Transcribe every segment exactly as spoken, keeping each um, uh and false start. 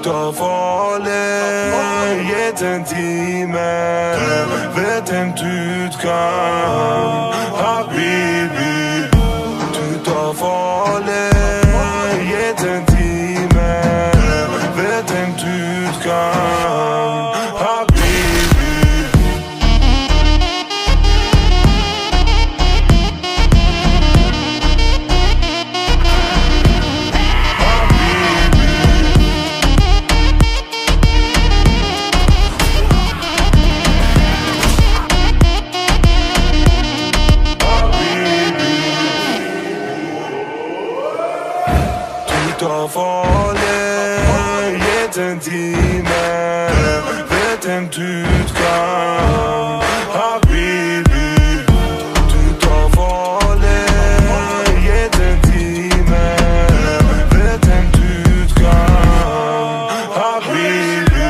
tar farlig, gitt en time. Vet en utgang, habibi. Du tar farlig, gitt en time. Vet en utgang, habibi. tar farlig, gitt en time. Vet en utgang, habibi. Du tar farlig, gitt en time. Vet en utgang, habibi.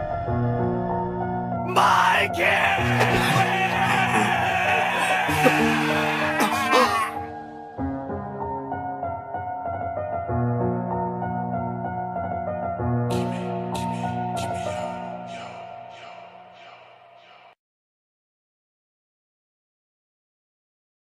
My kid!